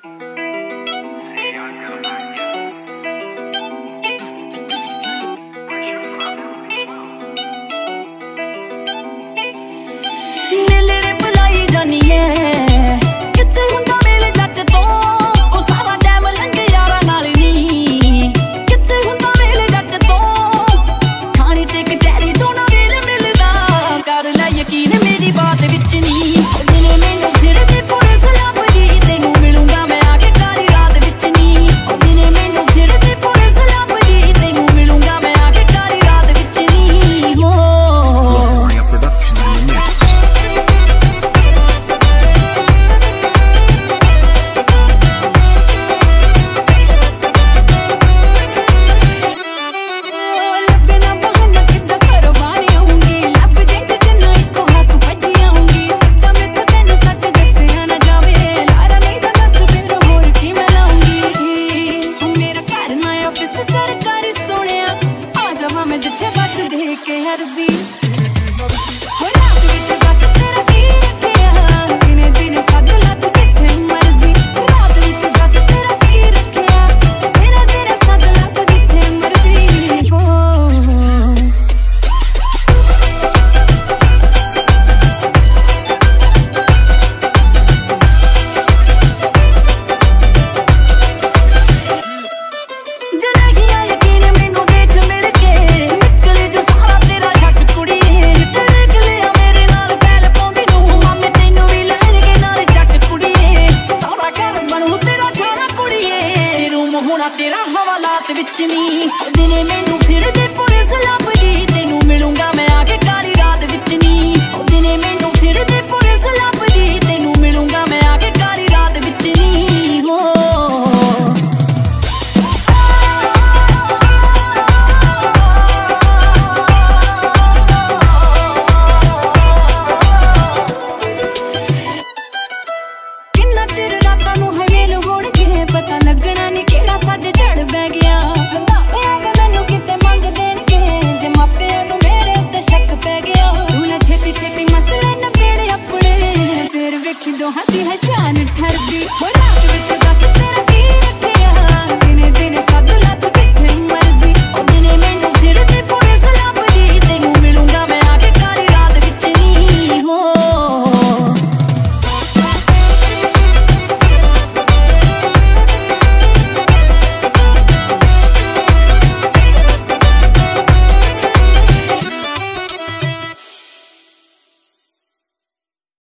मिलने बुलाई जानी है किते हुंदा मेले जट तो ओ सारा टाइम लंघ यारा नाल नी किते हुंदा मेले जट तो खानी ते कचहरी दोनों वेल मिलदा कर ले यकीन मेरी बात विच नी दिने मैनू फिर दे पुलिस लभदी तेनू मिलूंगा मैं आके काली रात विच नी दिने मैनू फिर दे पुलिस लभदी तेनू मिलूंगा मैं आके काली रात विच नी हो सरकारी सोने आ मैं जिथे बस दे के हरजी हो रात विच दस तेरा की रखिया दिने दिने सद लत किथे मर्जी रात विच दस तेरा की रखिया दिने दिने सद लत किथे मर्जी हो तेरा हवालात विच नी दिने मैनू फिर दे पुलिस लभदी तेनू मिलूंगा मैं आके काली रात विच नी दिने मैनू फिर दे पुलिस लभदी तेनू मिलूंगा मैं आके काली रात विच नी हो किन्ना चिर रातां नूं हवेल होणगे पता लगना नी केड़ा साडे झड़ बह गया रंधावे मैनू किते मंग देणगे जे मापियां नूं मेरे ते शक पै गया तू ना छेती छेती मसले नबेड़ अपने फिर वेखी दोहां दी है जान ठरदी हो रात विच